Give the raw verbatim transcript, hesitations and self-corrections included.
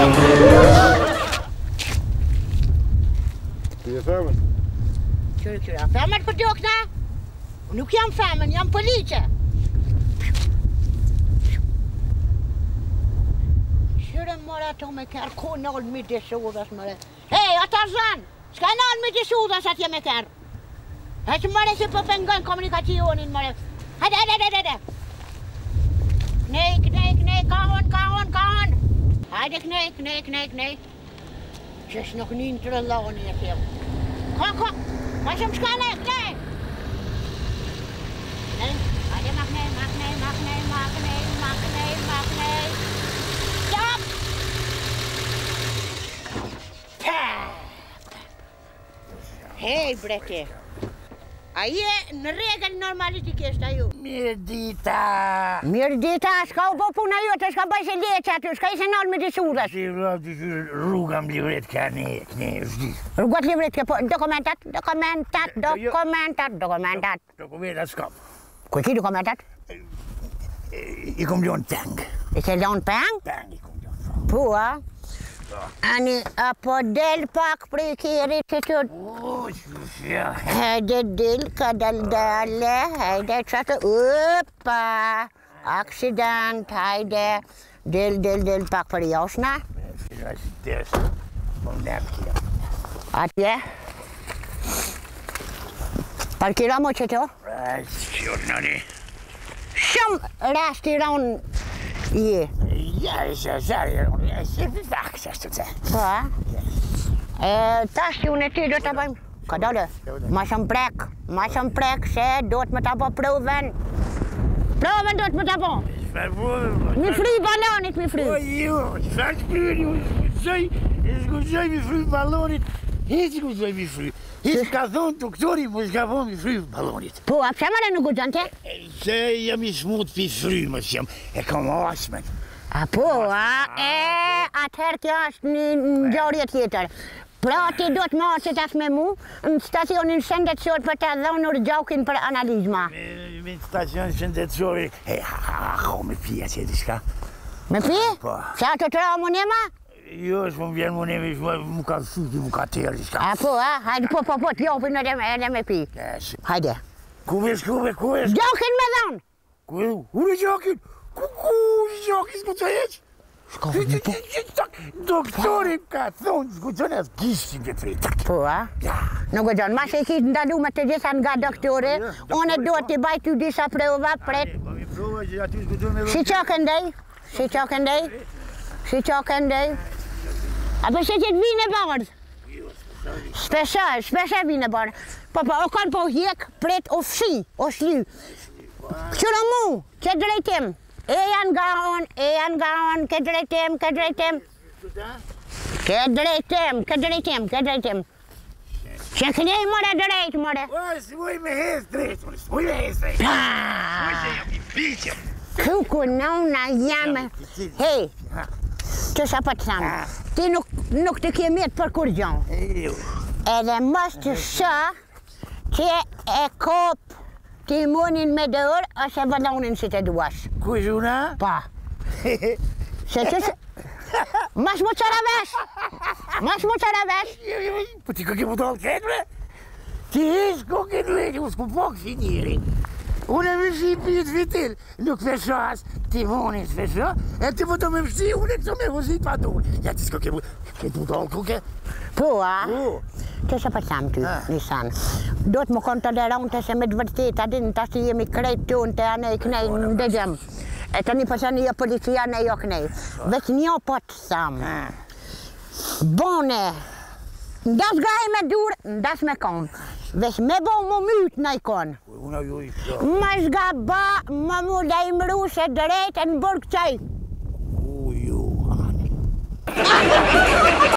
Är du fermen? Kör, kör. Fermen på dokna. Och nu kan fermen, jag är politie. Kör en maraton med kar, konal med det sodas med. Hej, Atarzan! Ska nal med det sodas att jag med kar. Här som man ser på pengan kommunikationen med. Hade, hade, hade, hade. Nej, nej, nej, kahon, kahon, kahon. Hade, nej, nej, nej, nej. Just nog niet te lachen hier veel. Kom, kom. Wat is hem schalen? Nee. Nee. Hadi mag nee, mag nee, mag nee, mag nee, mag nee, mag nee. Stop. Hey, Brette. Aie, een regel normaliteit is dat joh. Mirdita! Mirdita, schouw op hoe naar je, schouw bij zijn leertje, dus ga je zijn al met de soedas. Rugam livret kane, knevdi. Rugat livret ke dokumentat, dokumentat, dokumentat, dokumentat. Dokumentat skap. Quickie dokumentat? Ik kom John Tang. Is het John Pang? Tang, ik kom John. Pua. Ani apa del pak prikiri tutut. Oh, ja. Hade del kadal dale, hade chata uppa. Accident, hade del del del pak voor Josna. Dat is het eerste. Van Neptje. At je? Parkiramo chito? Sjornani. Som restaurant hier. Ja, zo zei je. Ja, ze verwacht, zegt het. Ja. Eh, tasje net dat apa? Kada dah. Macam plek, macam plek saya dot met apa proven. Proven dot met apa? Mijn vrouw ballon niet mijn vrouw. Oh joh, zes vrouw, zij is goed zij mijn vrouw ballon niet. Is goed zij mijn vrouw. Is kazon doktori, moet ik gewoon mijn vrouw ballon niet. Po, apa mana nu goed jante? Zij je mis moet mijn vrouw, maar ze ik kom als met. Apo, ah, eh, atherkjas ni jaurie theater. Prati dot maar zit as memu, een station in sendet soort wat daar dan door de jokin per analysma. Mijn station sendet sorry. Hey, gewoon met vier zitten ska. Met vier? Zou het er allemaal nemen? Jos, van wie moet nemen, moet ik zoeken, moet ik tellen ska. Apo, ah, hij pop pop pop, joh, naar dem en dem pi. Yes. Haydi. Kom eens, kom eens, kom eens. Jokin met dan. Kom, hoe is jokin? Kuku, jokin, goed eens. Doktorin kazon, zgudzone z giści wyfrytak. Pua? Ja. No go John, mas ik da du met de san ga doktore, one doet die bij tu disa prova pret. Si chokende, si chokende, si chokende. Aber zit het wienebaard? Speciaal, speciaal wienebaard. Papa, ook kan po hier pret of si, of si. Churamu, chedretem. Ean gaon, ean gaon, kedretem, kedretem. Kedretem, kedretem, kedretem. Zeg nee, maar dreet, maar. Ой, свой мехес dreet, свой мехes dreet. Ой, je hebt beetje. Kuku nou na jame. Hey, tu sais pas de ça. Tu nog nog de keer meer parcours Jean. En dan moest je zo, je koop. Die monin met de oor als je ballonnen zitten dwars. Kujuna? Pa. Zet je. Mas moet je naar weg. Mas moet je naar weg. Puti, как его дал кедре? Ти is как het lege, was kapok fineren. Una visi piet vitil. Look versas, ti monin versas. En ti potom hem sti, una zo me was niet wat doen. Ja, het is как его. Het moet al koken. Pua. Tu sais pas ça, tu, Nissan. Dot mo konta de raunte se med vertita din ta si mi kreitun te ane knei de jam. Eta ni pasani ya policia ne yok nei. Vet ni opot sam. Bone. Das gai me dur, das me kom. Ves me bon mo mut nei kon. Mas gaba mamu dai mru se deret en burg chai. Ojo.